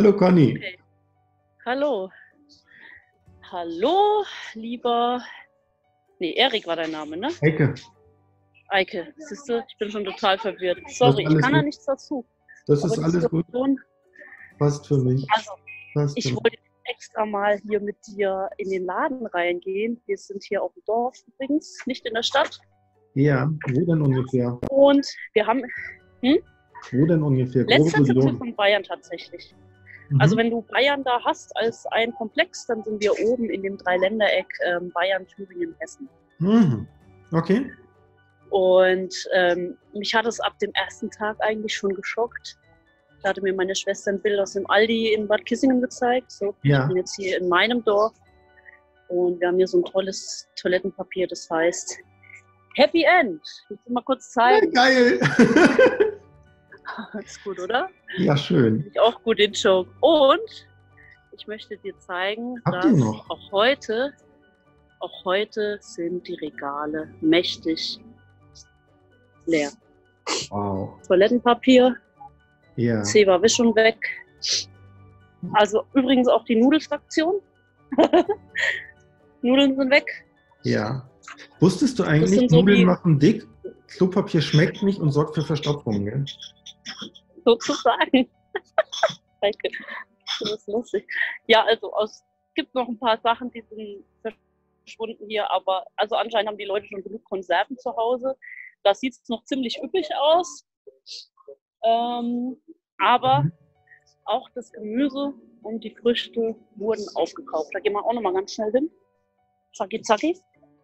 Hallo Conny. Okay. Hallo. Hallo, lieber. Nee, Erik war dein Name, ne? Eike, Eike. Siehst du, ich bin schon total verwirrt. das ist Sorry, ich alles kann da gut. nichts dazu. Das Aber ist die alles gut. Situation. Passt für mich. Also, Passt ich für wollte extra mal hier mit dir in den Laden reingehen. Wir sind hier auf dem Dorf übrigens, nicht in der Stadt. mich. Ja, wo denn ungefähr? Und wir haben Wo denn ungefähr? Grobe letzte Tipps Region. von Bayern tatsächlich. Mhm. Also wenn du Bayern da hast als ein Komplex, dann sind wir oben in dem Dreiländereck Bayern, Thüringen, Hessen. Mhm. Okay. Und mich hat es ab dem ersten Tag eigentlich schon geschockt. Da hatte mir meine Schwester ein Bild aus dem Aldi in Bad Kissingen gezeigt. So, Ja. Ich bin jetzt hier in meinem Dorf und wir haben hier so ein tolles Toilettenpapier, das heißt Happy End. Willst du mal kurz zeigen? Geil. Ist gut, oder? Ja, schön. Finde ich auch gut, den Joke. Und ich möchte dir zeigen, Habt ihr dass noch? auch heute sind die Regale mächtig leer. Wow. Toilettenpapier, Ja. Zewa ist schon weg. Also übrigens auch die Nudelfraktion. Nudeln sind weg. Ja. Wusstest du eigentlich, sind so Nudeln die- machen dick, Klopapier schmeckt nicht und sorgt für Verstopfung, gell? Sozusagen. Danke. Das ist lustig. Ja, also es gibt noch ein paar Sachen, die sind verschwunden hier, aber also anscheinend haben die Leute schon genug Konserven zu Hause. Da sieht es noch ziemlich üppig aus. Aber Mhm. auch das Gemüse und die Früchte wurden aufgekauft. Da gehen wir auch noch mal ganz schnell hin. Zacki, zacki.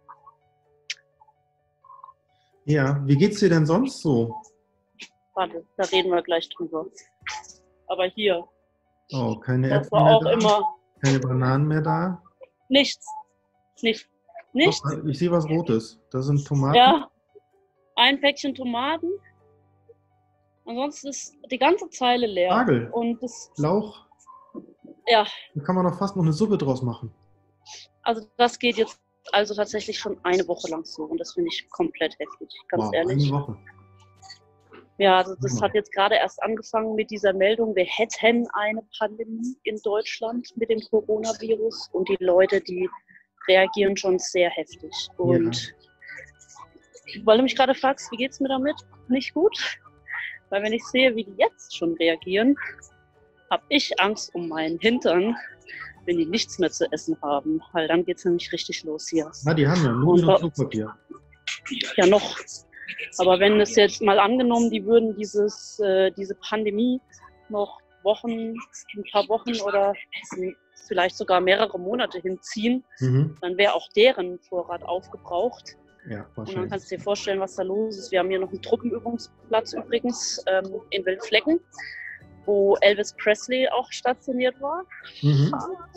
Ja. Wie geht's dir denn sonst so? Warte, da reden wir gleich drüber. Aber hier, Oh, keine das Äpfel war mehr auch da? immer Keine Bananen mehr da? nichts. Nichts. Doch, ich sehe was Rotes. Da sind Tomaten. Ja, ein Päckchen Tomaten. Ansonsten ist die ganze Zeile leer. Spargel. Und das, Lauch. ja, Da kann man doch fast noch eine Suppe draus machen. also das geht jetzt also tatsächlich schon eine Woche lang so. Und das finde ich komplett heftig, ganz Wow, ehrlich. eine Woche. Ja, also das hat jetzt gerade erst angefangen mit dieser Meldung, wir hätten eine Pandemie in Deutschland mit dem Coronavirus und die Leute, die reagieren schon sehr heftig. Und weil du mich gerade fragst, wie geht's mir damit? Nicht gut. Weil wenn ich sehe, wie die jetzt schon reagieren, habe ich Angst um meinen Hintern, wenn die nichts mehr zu essen haben. Weil dann geht's nämlich richtig los hier. Na, die haben ja Nudeln und Und- Klopapier. Ja, noch. Aber wenn es jetzt mal angenommen, die würden diese Pandemie noch ein paar Wochen oder vielleicht sogar mehrere Monate hinziehen, Mhm. dann wäre auch deren Vorrat aufgebraucht. Ja, Und dann wahrscheinlich. kannst du dir vorstellen, was da los ist. Wir haben hier noch einen Truppenübungsplatz übrigens in Wildflecken, wo Elvis Presley auch stationiert war. Mhm.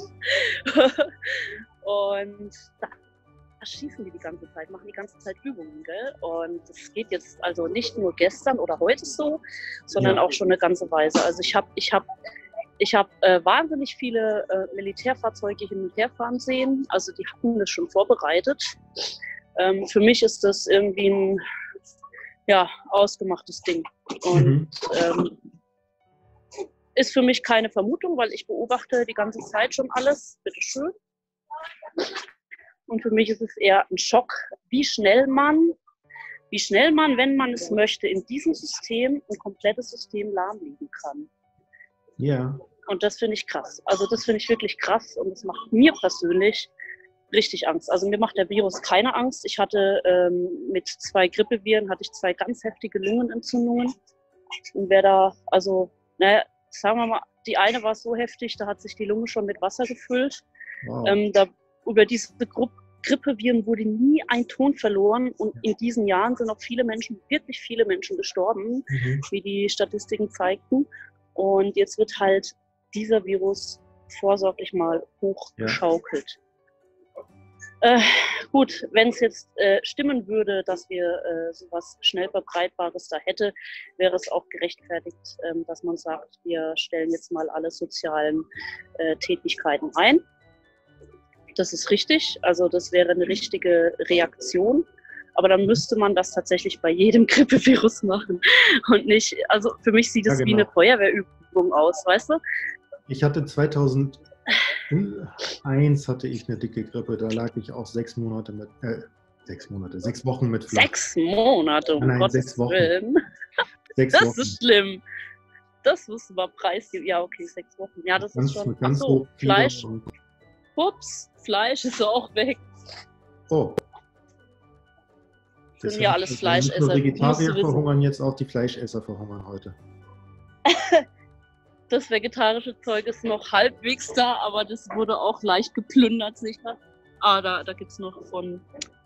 Und da schießen die ganze Zeit, machen die ganze Zeit Übungen, gell? Und das geht jetzt also nicht nur gestern oder heute so, sondern Ja. auch schon eine ganze Weise. Also ich hab wahnsinnig viele Militärfahrzeuge hier mitherfahren sehen. Also die hatten das schon vorbereitet. Für mich ist das irgendwie ein ausgemachtes Ding. Und Mhm. ist für mich keine Vermutung, weil ich beobachte die ganze Zeit schon alles. Bitteschön. Und für mich ist es eher ein Schock, wie schnell man, wenn man es möchte, in diesem System ein komplettes System lahmlegen kann. Ja. Und das finde ich krass. Also das finde ich wirklich krass und das macht mir persönlich richtig Angst. Also mir macht der Virus keine Angst. Ich hatte mit 2 Grippeviren, hatte ich 2 ganz heftige Lungenentzündungen. Und wer da, also, sagen wir mal, die eine war so heftig, da hat sich die Lunge schon mit Wasser gefüllt. Wow. Über diese Grippeviren wurde nie ein Ton verloren und in diesen Jahren sind auch wirklich viele Menschen gestorben, Mhm. wie die Statistiken zeigten. Und jetzt wird halt dieser Virus vorsorglich mal hochgeschaukelt. Gut, wenn es jetzt stimmen würde, dass wir sowas schnell verbreitbares da hätte, wäre es auch gerechtfertigt, dass man sagt, wir stellen jetzt mal alle sozialen Tätigkeiten ein. Das ist richtig, also das wäre eine richtige Reaktion. Aber dann müsste man das tatsächlich bei jedem Grippevirus machen und nicht, also für mich sieht es Ja, wie eine genau. Feuerwehrübung aus, weißt du? Ich hatte 2001 hatte ich eine dicke Grippe, da lag ich auch 6 Wochen mit flach. 6 Monate, um Nein, Gottes 6 Wochen. Willen. 6 Das Wochen. ist schlimm. Das müssen wir preisgeben. Ja, okay, 6 Wochen. Ja, das ist schon. Ganz Achso, hoch Fieber Fleisch. und- Ups, Fleisch ist auch weg. Oh. Sind ja alles Nicht nur Fleischesser. Vegetarier Musst du wissen. verhungern, jetzt auch die Fleischesser verhungern heute. Das vegetarische Zeug ist noch halbwegs da, aber das wurde auch leicht geplündert, sicher. Da gibt es noch von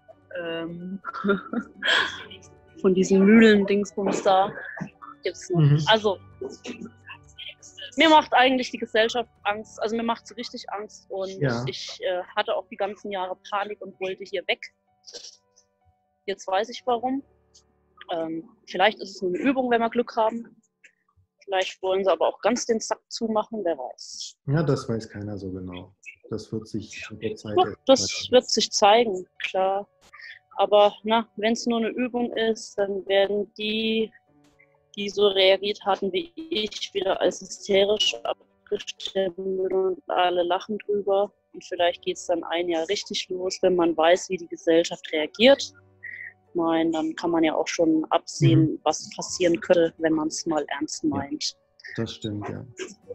diesen Mühlen-Dingsbums da. Gibt's noch. Mhm. Also, mir macht eigentlich die Gesellschaft Angst. Also, mir macht sie richtig Angst. Und Ja. ich hatte auch die ganzen Jahre Panik und wollte hier weg. Jetzt weiß ich warum. Vielleicht ist es nur eine Übung, wenn wir Glück haben. Vielleicht wollen sie aber auch ganz den Sack zumachen, wer weiß. Ja, das weiß keiner so genau. Das wird sich mit der Zeit Ja, erst das weiter- wird sich zeigen, klar. Aber wenn es nur eine Übung ist, dann werden die so reagiert hatten wie ich, wieder als hysterisch abgestempelt und alle lachen drüber. Und vielleicht geht es dann ein Jahr richtig los, wenn man weiß, wie die Gesellschaft reagiert. Ich meine, dann kann man ja auch schon absehen, was passieren könnte, wenn man es mal ernst meint. Das stimmt, ja.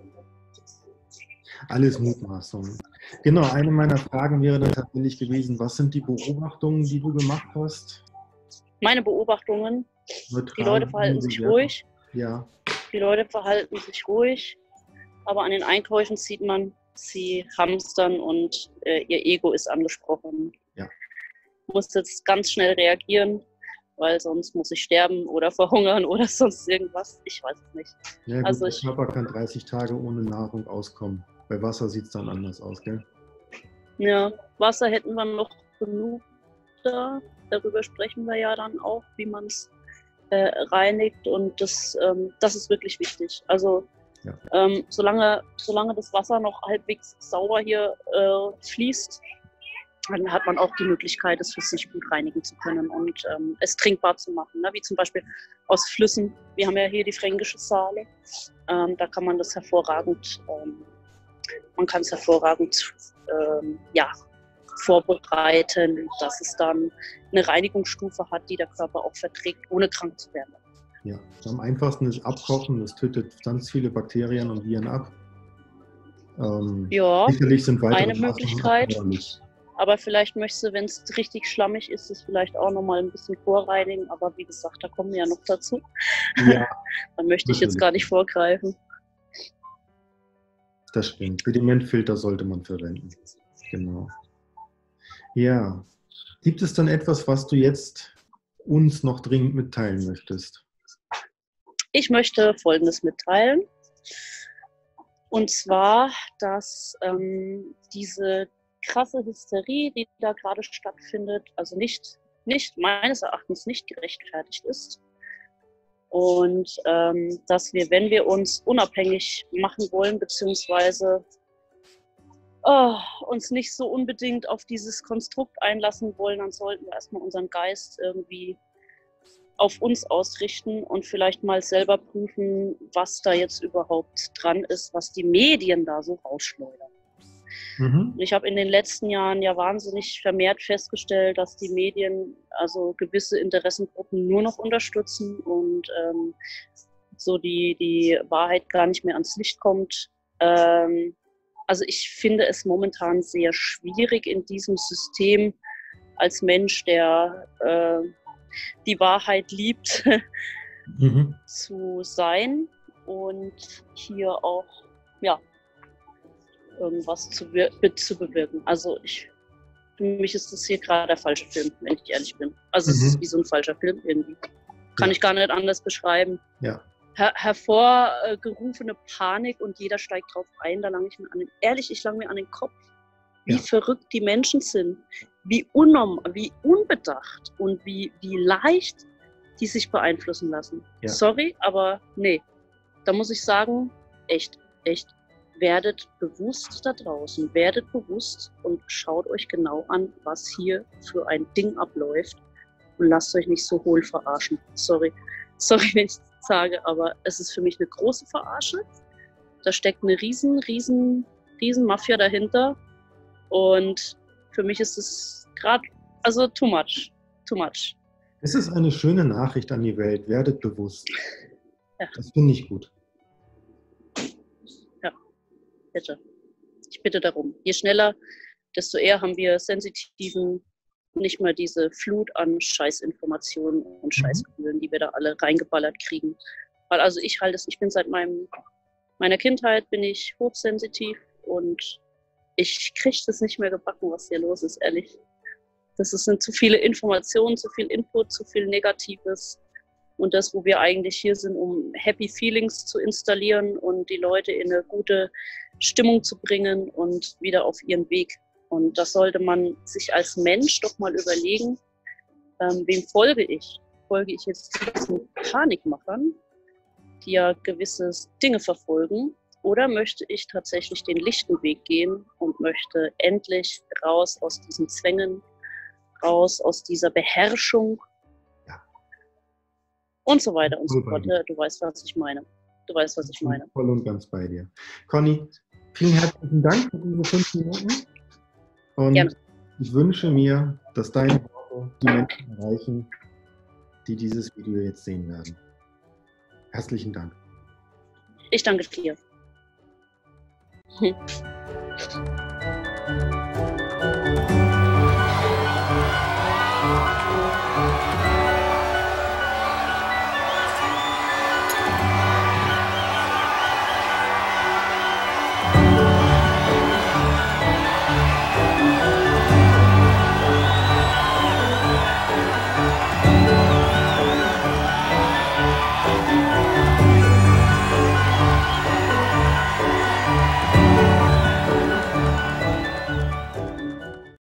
Alles Mutmaßungen. Genau, eine meiner Fragen wäre dann tatsächlich gewesen, was sind die Beobachtungen, die du gemacht hast? Meine Beobachtungen, die Neutral, Leute verhalten sich unbewertet. ruhig. Ja, Die Leute verhalten sich ruhig, aber an den Einkäufen sieht man, sie hamstern und ihr Ego ist angesprochen. Ja. Ich muss jetzt ganz schnell reagieren, weil sonst muss ich sterben oder verhungern oder sonst irgendwas. Ich weiß es nicht. ja gut, Also der ich- Körper kann 30 Tage ohne Nahrung auskommen. Bei Wasser sieht es dann anders aus, gell? Ja, Wasser hätten wir noch genug da. Darüber sprechen wir ja dann auch, wie man es reinigt und das ist wirklich wichtig. Also Ja. solange das Wasser noch halbwegs sauber hier fließt, dann hat man auch die Möglichkeit, es für sich gut reinigen zu können und es trinkbar zu machen. Ne? Wie zum Beispiel aus Flüssen. Wir haben ja hier die Fränkische Saale. Da kann man das hervorragend, vorbereiten, dass es dann eine Reinigungsstufe hat, die der Körper auch verträgt, ohne krank zu werden. Ja, am einfachsten ist Abkochen, das tötet ganz viele Bakterien und Viren ab. Ja, Sicherlich sind weitere eine Maßnahmen Möglichkeit. erforderlich. Aber vielleicht möchtest du, wenn es richtig schlammig ist, es vielleicht auch nochmal ein bisschen vorreinigen. Aber wie gesagt, da kommen wir ja noch dazu. Ja, Da möchte ich jetzt natürlich. gar nicht vorgreifen. das stimmt. Sedimentfilter sollte man verwenden. Genau. Ja. Gibt es dann etwas, was du jetzt uns noch dringend mitteilen möchtest? Ich möchte Folgendes mitteilen. Und zwar, dass diese krasse Hysterie, die da gerade stattfindet, also nicht meines Erachtens nicht gerechtfertigt ist. Und dass wir, wenn wir uns unabhängig machen wollen, beziehungsweise uns nicht so unbedingt auf dieses Konstrukt einlassen wollen, dann sollten wir erstmal unseren Geist irgendwie auf uns ausrichten und vielleicht mal selber prüfen, was da jetzt überhaupt dran ist, was die Medien da so rausschleudern. Mhm. Ich habe in den letzten Jahren ja wahnsinnig vermehrt festgestellt, dass die Medien also gewisse Interessengruppen nur noch unterstützen und so die Wahrheit gar nicht mehr ans Licht kommt. Also ich finde es momentan sehr schwierig in diesem System als Mensch, der die Wahrheit liebt, Mhm. zu sein und hier auch irgendwas zu bewirken. Also für mich ist das hier gerade der falsche Film, wenn ich ehrlich bin. Also es ist wie so ein falscher Film irgendwie. Kann ich gar nicht anders beschreiben. Ja. Hervorgerufene Panik und jeder steigt drauf ein, da lange ich mir ich lange mir an den Kopf, wie verrückt die Menschen sind, wie unbedacht und wie leicht die sich beeinflussen lassen. Ja. Sorry, aber nee. Da muss ich sagen, echt, werdet bewusst da draußen, werdet bewusst und schaut euch genau an, was hier für ein Ding abläuft und lasst euch nicht so hohl verarschen. Sorry, wenn ich das sage, aber es ist für mich eine große Verarsche Da steckt eine riesen Mafia dahinter. Und für mich ist es gerade, also too much. Es ist eine schöne Nachricht an die Welt. Werdet bewusst. Ja. Das finde ich gut. Ja, bitte. Ich bitte darum. Je schneller, desto eher haben wir Sensitiven nicht mehr diese Flut an Scheißinformationen und Scheißgefühlen, die wir da alle reingeballert kriegen. Weil also ich bin seit meiner Kindheit bin ich hochsensitiv und ich kriege das nicht mehr gebacken, was hier los ist, ehrlich. Sind zu viele Informationen, zu viel Input, zu viel Negatives. Und das, wo wir eigentlich hier sind, um Happy Feelings zu installieren und die Leute in eine gute Stimmung zu bringen und wieder auf ihren Weg. Und das sollte man sich als Mensch doch mal überlegen, wem folge ich? Folge ich jetzt diesen Panikmachern, die ja gewisse Dinge verfolgen? Oder möchte ich tatsächlich den lichten Weg gehen und möchte endlich raus aus diesen Zwängen, raus aus dieser Beherrschung und so weiter und so fort. Du weißt, was ich meine. Voll und ganz bei dir. Conny, vielen herzlichen Dank für diese 5 Minuten. Und Gerne. Ich wünsche mir, dass deine Worte die Menschen erreichen, die dieses Video jetzt sehen werden. Herzlichen Dank. Ich danke dir.